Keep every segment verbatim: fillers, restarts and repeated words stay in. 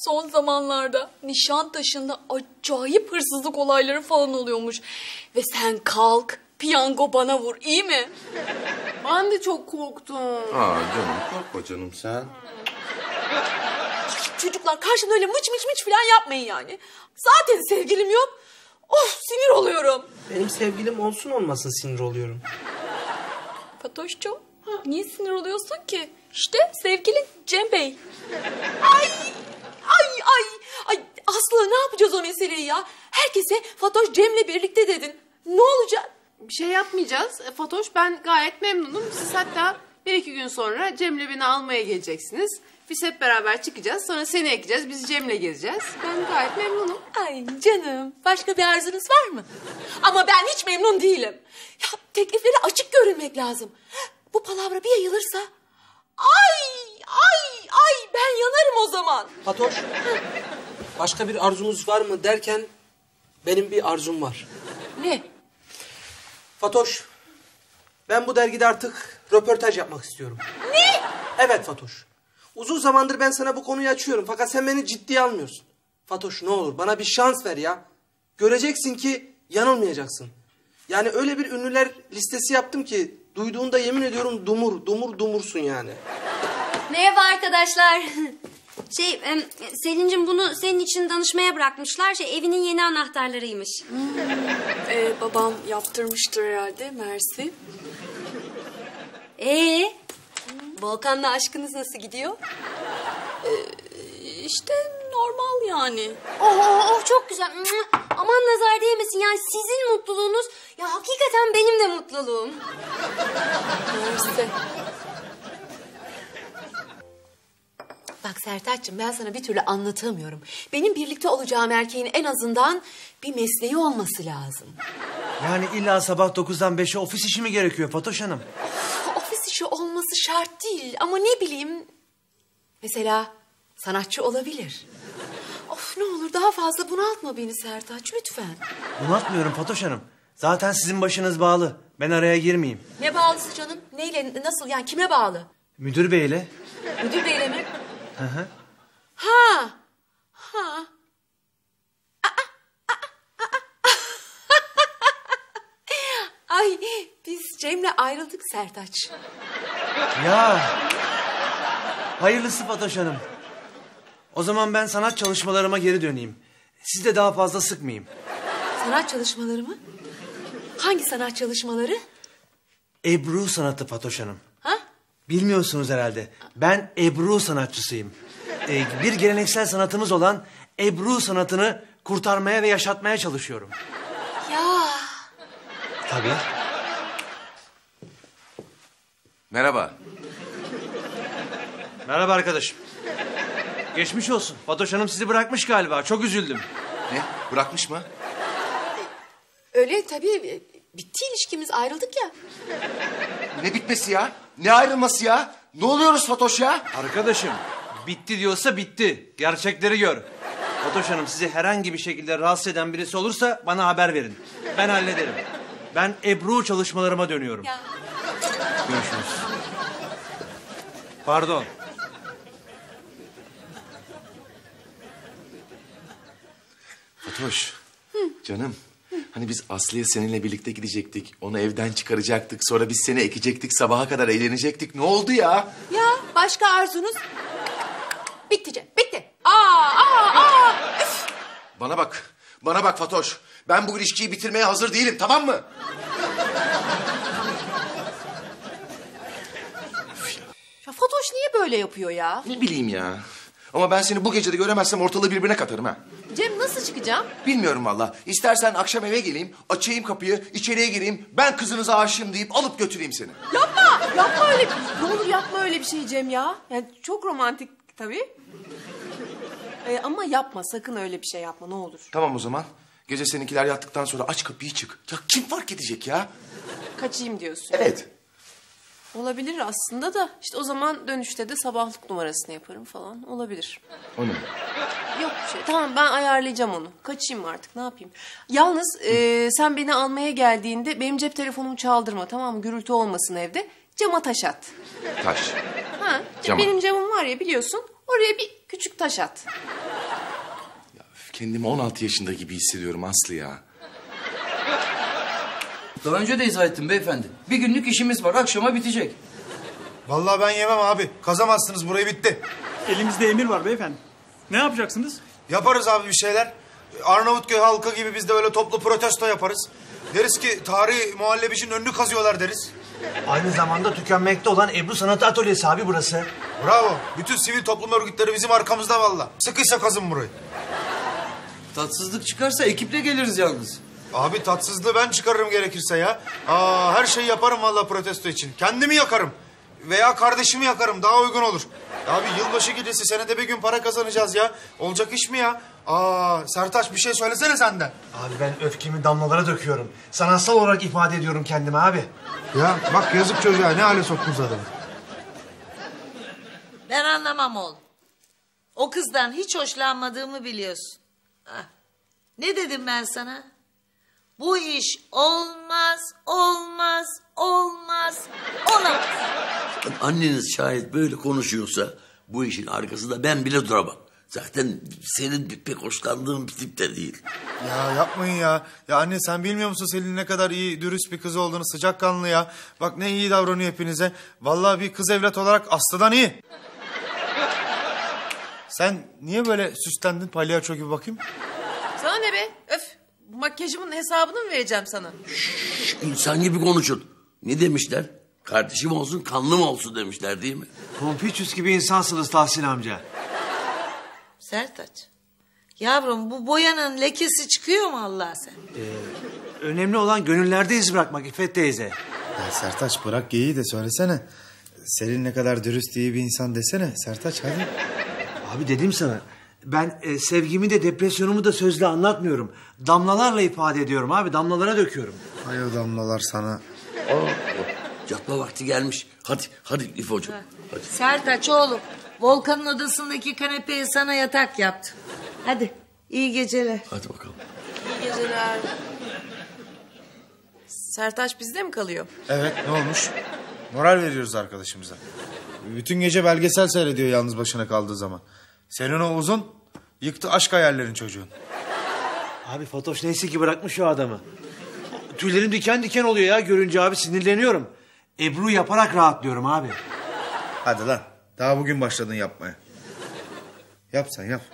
son zamanlarda Nişantaşı'nda acayip hırsızlık olayları falan oluyormuş. Ve sen kalk, piyango bana vur, iyi mi? Ben de çok korktum. Aa canım, korkma canım sen. Çocuklar karşımda öyle mıç mıç mıç falan yapmayın yani. Zaten sevgilim yok. Of, sinir oluyorum. Benim sevgilim olsun olmasın sinir oluyorum. Fatoş'cum, niye sinir oluyorsun ki? İşte sevgilin Cem Bey. Ay, ay, ay, ay. Aslı, ne yapacağız o meseleyi ya? Herkese Fatoş Cem'le birlikte dedin. Ne olacak? Bir şey yapmayacağız. E, Fatoş, ben gayet memnunum. Siz hatta bir iki gün sonra Cem'le beni almaya geleceksiniz. Biz hep beraber çıkacağız. Sonra seni ekeceğiz. Biz Cem'le gezeceğiz. Ben gayet memnunum. Ay canım, başka bir arzunuz var mı? Ama ben hiç memnun değilim. Ya teklifleri açık görünmek lazım. Bu palavra bir yayılırsa... Ay, ay, ay, ben yanarım o zaman. Fatoş, başka bir arzunuz var mı derken benim bir arzum var. Ne? Fatoş, ben bu dergide artık röportaj yapmak istiyorum. Ne? Evet Fatoş. Uzun zamandır ben sana bu konuyu açıyorum fakat sen beni ciddiye almıyorsun. Fatoş, ne olur bana bir şans ver ya. Göreceksin ki yanılmayacaksın. Yani öyle bir ünlüler listesi yaptım ki duyduğunda yemin ediyorum dumur, dumur dumursun yani. Merhaba arkadaşlar. Şey, em, Selin'cim bunu senin için danışmaya bırakmışlar. Şey, evinin yeni anahtarlarıymış. Hmm, ee, babam yaptırmıştır herhalde, mersi. Ee, Volkan'la aşkınız nasıl gidiyor? Ee, işte normal yani. Oh, oh, oh, çok güzel. Aman nazar değmesin. Yani sizin mutluluğunuz, ya hakikaten benim de mutluluğum. Mersi. Bak Sertaç'cığım, ben sana bir türlü anlatamıyorum. Benim birlikte olacağım erkeğin en azından bir mesleği olması lazım. Yani illa sabah dokuzdan beşe ofis işi mi gerekiyor Fatoş Hanım? Ofis işi olması şart değil ama ne bileyim... Mesela sanatçı olabilir. Of, ne olur daha fazla bunaltma beni Sertaç, lütfen. Bunaltmıyorum Fatoş Hanım. Zaten sizin başınız bağlı. Ben araya girmeyeyim. Ne bağlısı canım? Neyle, nasıl yani, kime bağlı? Müdür beyle. Müdür beyle mi? Hı hı. Ha. Ha. Ay, biz Cem'le ayrıldık Sertaç. Ya. Hayırlısı Fatoş Hanım. O zaman ben sanat çalışmalarıma geri döneyim. Sizi de daha fazla sıkmayayım. Sanat çalışmaları mı? Hangi sanat çalışmaları? Ebru sanatı Fatoş Hanım. Ha? Bilmiyorsunuz herhalde. Ben Ebru sanatçısıyım. Ee, bir geleneksel sanatımız olan Ebru sanatını kurtarmaya ve yaşatmaya çalışıyorum. Ya. Tabii. Merhaba. Merhaba arkadaşım. Geçmiş olsun. Fatoş Hanım sizi bırakmış galiba. Çok üzüldüm. Ne? Bırakmış mı? Öyle tabii. Bitti ilişkimiz, ayrıldık ya. Ne bitmesi ya? Ne ayrılması ya? Ne oluyoruz Fatoş ya? Arkadaşım, bitti diyorsa bitti. Gerçekleri gör. Fatoş Hanım, sizi herhangi bir şekilde rahatsız eden birisi olursa bana haber verin. Ben hallederim. Ben Ebru çalışmalarıma dönüyorum. Ya. Görüşürüz. Pardon. Fatoş, canım. Hani biz Aslı'ya seninle birlikte gidecektik. Onu evden çıkaracaktık. Sonra biz seni ekecektik. Sabaha kadar eğlenecektik. Ne oldu ya? Ya başka arzunuz? Bitti Cem, bitti. Aa, aa, aa. Üf. Bana bak. Bana bak Fatoş. Ben bu ilişkiyi bitirmeye hazır değilim, tamam mı? Ya Fatoş niye böyle yapıyor ya? Ne bileyim ya. Ama ben seni bu gece de göremezsem ortalığı birbirine katarım ha. Cem, nasıl çıkacağım? Bilmiyorum valla. İstersen akşam eve geleyim, açayım kapıyı, içeriye gireyim. Ben kızınıza aşığım deyip alıp götüreyim seni. Yapma, yapma öyle. Ne olur yapma öyle bir şey Cem ya. Yani çok romantik tabii. Ee, ama yapma, sakın öyle bir şey yapma, ne olur. Tamam o zaman. Gece seninkiler yattıktan sonra aç kapıyı çık. Ya kim fark edecek ya? Kaçayım diyorsun. Evet. Olabilir aslında da işte o zaman dönüşte de sabahlık numarasını yaparım falan. Olabilir. O ne? Yok bir şey. Tamam, ben ayarlayacağım onu. Kaçayım artık, ne yapayım. Yalnız e, sen beni almaya geldiğinde benim cep telefonumu çaldırma, tamam mı? Gürültü olmasın evde. Cama taş at. Taş. Ha, Cama. benim camım var ya, biliyorsun. Oraya bir küçük taş at. Kendimi on altı yaşında gibi hissediyorum Aslı ya. Daha önce de izah ettim beyefendi. Bir günlük işimiz var, akşama bitecek. Vallahi ben yemem abi. Kazamazsınız, burayı bitti. Elimizde emir var beyefendi. Ne yapacaksınız? Yaparız abi bir şeyler. Arnavutköy halkı gibi biz de öyle toplu protesto yaparız. Deriz ki tarihi muhallebicinin önünü kazıyorlar deriz. Aynı zamanda tükenmekte olan Ebru Sanat Atölyesi abi burası. Bravo. Bütün sivil toplum örgütleri bizim arkamızda vallahi. Sıkıysa kazın burayı. Tatsızlık çıkarsa ekiple geliriz yalnız. Abi tatsızlığı ben çıkarırım gerekirse ya. Aa, her şeyi yaparım vallahi protesto için. Kendimi yakarım. Veya kardeşimi yakarım, daha uygun olur. Abi yılbaşı gecesi, senede bir gün para kazanacağız ya. Olacak iş mi ya? Aa, Sertaç bir şey söylesene senden. Abi ben öfkemi damlalara döküyorum. Sanatsal olarak ifade ediyorum kendimi abi. Ya bak yazık çocuğa, ne hale soktunuz adamı. Ben anlamam oğlum. O kızdan hiç hoşlanmadığımı biliyorsun. Ah, ne dedim ben sana? Bu iş olmaz, olmaz, olmaz, olamaz. Anneniz şayet böyle konuşuyorsa bu işin arkasında ben bile duramam. Zaten senin pek hoşlandığın bir tip de değil. Ya yapmayın ya. Ya anne sen bilmiyor musun Selin ne kadar iyi, dürüst bir kız olduğunu, sıcakkanlı ya. Bak ne iyi davranıyor hepinize. Vallahi bir kız evlat olarak Aslı'dan iyi. Sen niye böyle süslendin palyaço gibi bakayım? Sana ne be? Öf. Bu makyajımın hesabını mı vereceğim sana? Şş, insan gibi konuşun. Ne demişler? Kardeşim olsun, kanlım olsun demişler değil mi? Konfüçyüs gibi insansınız Tahsin amca. Sertaç, yavrum bu boyanın lekesi çıkıyor mu Allah sen? Ee, önemli olan gönüllerde iz bırakmak İffet teyze. Ya Sertaç bırak geyiği de söylesene. Selin ne kadar dürüst iyi bir insan desene. Sertaç hadi. Abi dedim sana. Ben e, sevgimi de depresyonumu da sözle anlatmıyorum. Damlalarla ifade ediyorum abi. Damlalara döküyorum. Hay o damlalar sana. Aa, yatma vakti gelmiş. Hadi, hadi İfo'cum. Hadi. Sertaç oğlum, Volkan'ın odasındaki kanepeye sana yatak yaptım. Hadi, iyi geceler. Hadi bakalım. İyi geceler. Sertaç bizde mi kalıyor? Evet ne olmuş? Moral veriyoruz arkadaşımıza. Bütün gece belgesel seyrediyor yalnız başına kaldığı zaman. Senin o uzun yıktı aşk hayallerin çocuğun. Abi Fatoş neyse ki bırakmış o adamı. Tüylerim diken diken oluyor ya görünce abi, sinirleniyorum. Ebru yaparak rahatlıyorum abi. Hadi lan daha bugün başladın yapmaya. Yap sen yap.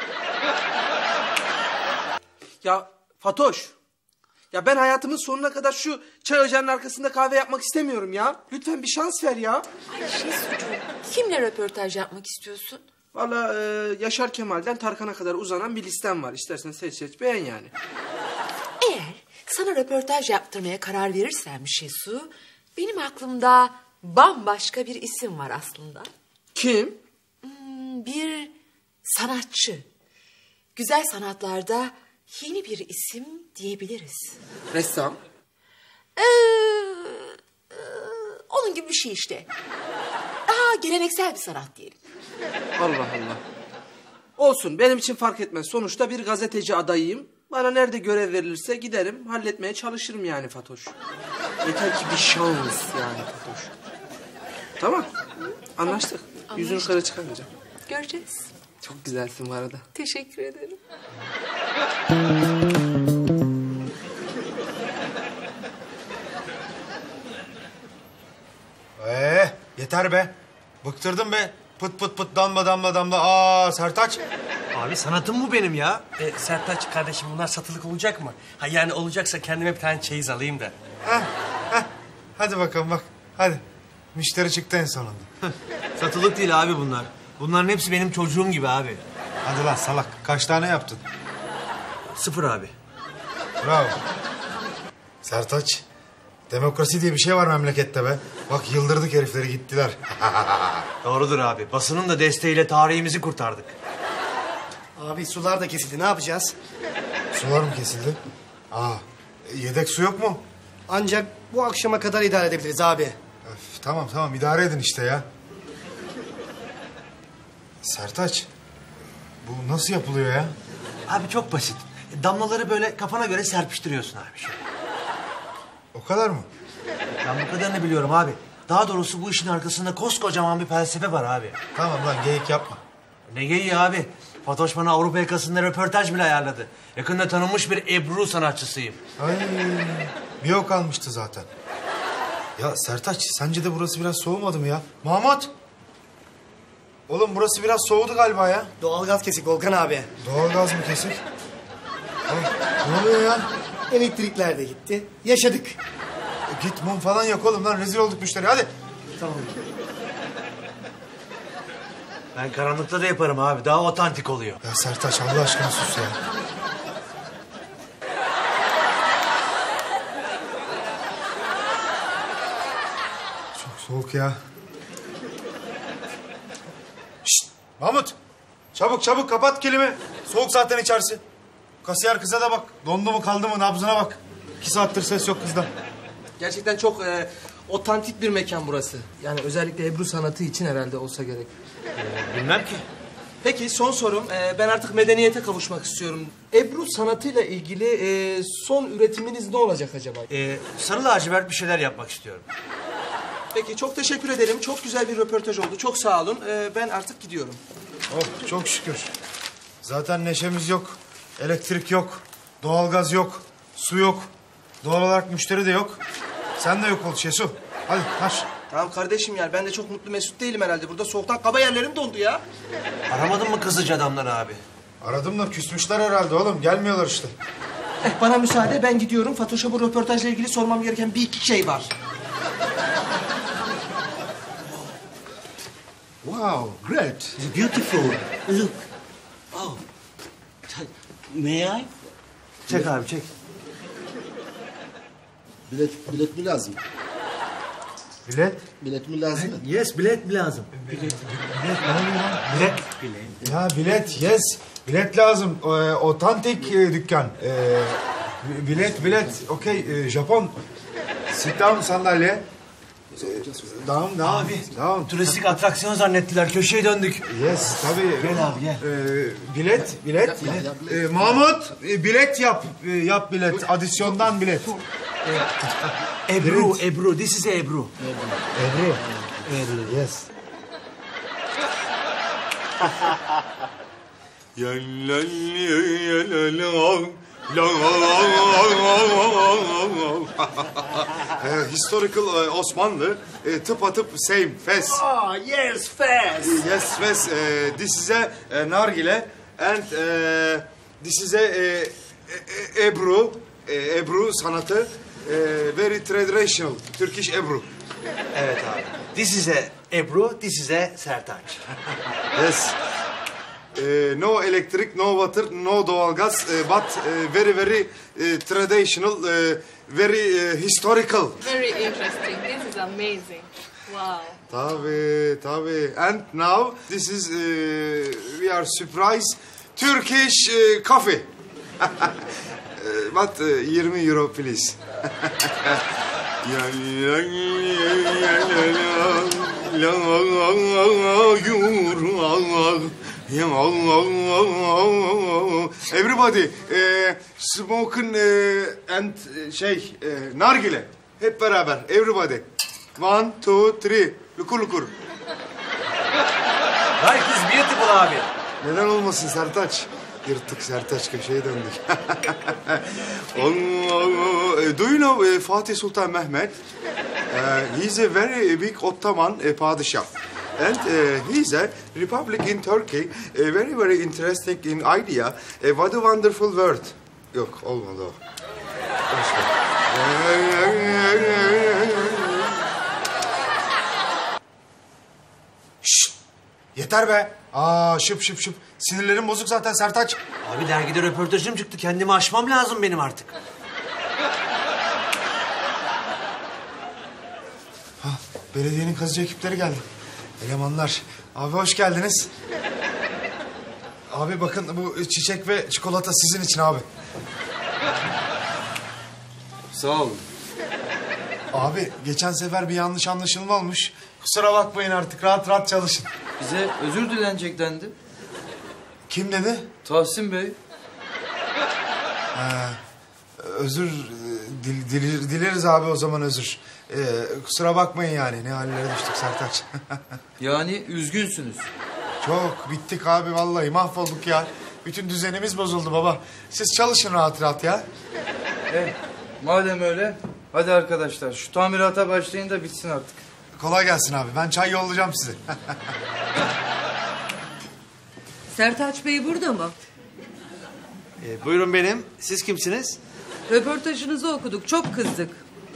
Ya Fatoş. Ya ben hayatımın sonuna kadar şu çay ocağının arkasında kahve yapmak istemiyorum ya. Lütfen bir şans ver ya. Ay Şesucuğum, kimle röportaj yapmak istiyorsun? Vallahi e, Yaşar Kemal'den Tarkan'a kadar uzanan bir listem var. İstersen seç seç beğen yani. Eğer sana röportaj yaptırmaya karar verirsen Şesu, benim aklımda bambaşka bir isim var aslında. Kim? Hmm, bir sanatçı. Güzel sanatlarda yeni bir isim diyebiliriz. Ressam. Ee, e, onun gibi bir şey işte. Daha geleneksel bir sanat diyelim. Allah Allah. Olsun benim için fark etmez. Sonuçta bir gazeteci adayıyım. Bana nerede görev verilirse giderim, halletmeye çalışırım yani Fatoş. Yeter ki bir şans yani Fatoş. Tamam. Anlaştık. Anlaştık. Yüzünü kara çıkarmayacağım. Göreceğiz. Çok güzelsin bu arada. Teşekkür ederim. Ee, yeter be. Bıktırdın be. Pıt pıt pıt damla damla damla. Aa Sertaç. Abi sanatım bu benim ya. E, Sertaç kardeşim bunlar satılık olacak mı? Ha yani olacaksa kendime bir tane çeyiz alayım da. Heh, heh. Hadi bakalım bak. Hadi. Müşteri çıktı en sonunda. Satılık değil abi bunlar. Bunların hepsi benim çocuğum gibi abi. Hadi lan salak. Kaç tane yaptın? Sıfır abi. Bravo. Sertaç. Demokrasi diye bir şey var memlekette be. Bak yıldırdık herifleri gittiler. Doğrudur abi. Basının da desteğiyle tarihimizi kurtardık. Abi sular da kesildi, ne yapacağız? Sular mı kesildi? Aa, yedek su yok mu? Ancak bu akşama kadar idare edebiliriz abi. Öf, tamam tamam idare edin işte ya. Sertaç. Bu nasıl yapılıyor ya? Abi çok basit. Damlaları böyle kafana göre serpiştiriyorsun abi. Şöyle. O kadar mı? Ben bu kadarını biliyorum abi. Daha doğrusu bu işin arkasında koskocaman bir felsefe var abi. Tamam lan geyik yapma. Ne geyiği abi? Fatoş bana Avrupa yakasında röportaj bile ayarladı. Yakında tanınmış bir Ebru sanatçısıyım. Ay, bir o kalmıştı zaten. Ya Sertaç, sence de burası biraz soğumadı mı ya? Mahmut! Oğlum burası biraz soğudu galiba ya. Doğalgaz kesik Volkan abi. Doğalgaz mı kesik? Ay, ne oluyor ya? Elektrikler de gitti. Yaşadık. E, git mum falan yak oğlum lan, rezil olduk müşteri, hadi. Tamam. Ben karanlıkta da yaparım abi. Daha otantik oluyor. Ya Sertaç, Allah aşkına sus ya. Çok soğuk ya. Şşt, Mahmut. Çabuk çabuk kapat kilimi. Soğuk zaten içerisi. Kasiyer kıza da bak. Dondu mu kaldı mı nabzına bak. İki saattir ses yok kızdan. Gerçekten çok e, otantik bir mekan burası. Yani özellikle Ebru sanatı için herhalde olsa gerek. Bilmem ki. Peki son sorum. Ee, ben artık medeniyete kavuşmak istiyorum. Ebru sanatıyla ilgili e, son üretiminiz ne olacak acaba? Ee, sarı lacivert bir şeyler yapmak istiyorum. Peki çok teşekkür ederim. Çok güzel bir röportaj oldu. Çok sağ olun. Ee, ben artık gidiyorum. Oh çok şükür. Zaten neşemiz yok. Elektrik yok. Doğalgaz yok. Su yok. Doğal olarak müşteri de yok. Sen de yok ol Şesu. Hadi haş. Tamam kardeşim yani ben de çok mutlu mesut değilim herhalde. Burada soğuktan kaba yerlerim dondu ya. Aramadın mı kızıcı adamları abi? Aradım da küsmüşler herhalde oğlum. Gelmiyorlar işte. Eh, bana müsaade ben gidiyorum. Fatoş'a bu röportajla ilgili sormam gereken bir iki şey var. Wow, great. Beautiful. Look. Oh. May I? Çek abi çek. Bilet, bilet mi lazım? Bilet? Bilet mi lazım? Yes, bilet mi lazım? Bilet, bilet, bilet ne oluyor lan? Bilet. Bilet. Ya bilet, yes. Bilet lazım. Ee, otantik e, dükkan. Ee, bilet, bilet. Okey, e, Japon. Sit down sandalye. Down, down. Abi, down. turistik atraksiyon zannettiler. Köşeye döndük. Yes, tabii. Gel abi, gel. Ee, bilet, bilet. Ee, Mahmut, e, bilet yap. E, yap bilet. Adisyondan bilet. Ebru, Ebru. This is Ebru. Ebru. Ebru. Yes. uh, historical uh, Osmanlı uh, tıpatıp same fes. Oh, yes, fast. Yes fes. Uh, this is a, a nargile and uh, this is a, a, a Ebru. Uh, Ebru sanatı. Uh, very traditional Turkish Ebru. Evet abi. This is a Ebru, this is a Sertaç. Yes. Uh, no electric, no water, no doğalgaz, uh, but uh, very very uh, traditional, uh, very uh, historical. Very interesting. This is amazing. Wow. Tabii, tabii. And now this is uh, we are surprise Turkish uh, coffee. uh, but uh, twenty euro please. Everybody, uh, smoking uh, and uh, şey, uh, nargile. Hep beraber, everybody. One, two, three. Lukur lukur. Life is beautiful abi. Neden olmasın Sertaç? Yırttık Sertaç, köşeye döndük. Do you know uh, Fatih Sultan Mehmet? Uh, he's a very big Ottoman uh, padişah. And uh, he's a republic in Turkey. Uh, very very interesting in idea. Uh, what a wonderful word. Yok olmadı o. Başka. Şşt! Yeter be. Aa şıp şıp şıp. Sinirlerim bozuk zaten Sertaç. Abi dergide röportajım çıktı. Kendimi aşmam lazım benim artık. Ha, belediyenin kazıcı ekipleri geldi. Elemanlar. Abi hoş geldiniz. Abi bakın bu çiçek ve çikolata sizin için abi. Sağ olun. Abi geçen sefer bir yanlış anlaşılma olmuş. Kusura bakmayın artık rahat rahat çalışın. Bize özür dilenecek dendi. Kim dedi? Tahsin Bey. Ha, özür dil, dil, dileriz abi o zaman özür. Ee, kusura bakmayın yani ne hallere düştük Sertaç. Yani üzgünsünüz. Çok bittik abi vallahi mahvolduk ya. Bütün düzenimiz bozuldu baba. Siz çalışın rahat rahat ya. Evet, madem öyle hadi arkadaşlar şu tamirata başlayın da bitsin artık. Kolay gelsin abi. Ben çay yollayacağım size. Sertaç Bey burada mı? Ee, buyurun benim. Siz kimsiniz? Röportajınızı okuduk. Çok kızdık.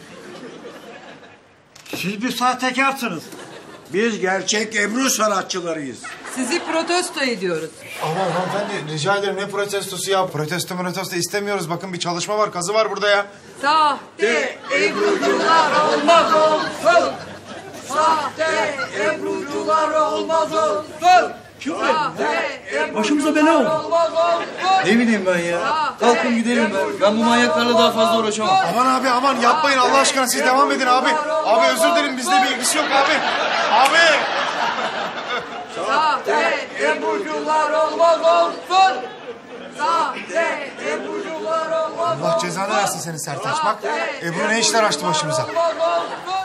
Siz bir sahtekarsınız. Biz gerçek Ebru sanatçılarıyız. Sizi protesto ediyoruz. Aman hanımefendi rica ederim ne protestosu ya? Protesto protesto istemiyoruz. Bakın bir çalışma var, kazı var burada ya. Sahte Ebrucular olmaz olsun. Sahte Ebrucular olmaz olsun. Başımıza bela oldu. Ne bileyim ben ya. Kalkın gidelim ben. Ben bu manyaklarla daha fazla uğraşamam. Aman abi aman yapmayın Allah aşkına siz devam edin abi. Abi özür dilerim bizde bir ilgisi yok abi. Abi. Sahte Ebrucular olmaz olsun. Sahte Ebrucular olmaz olsun. Allah cezanı versin seni Sertaç bak. Ebru ne işler açtı başımıza. Olmaz olsun.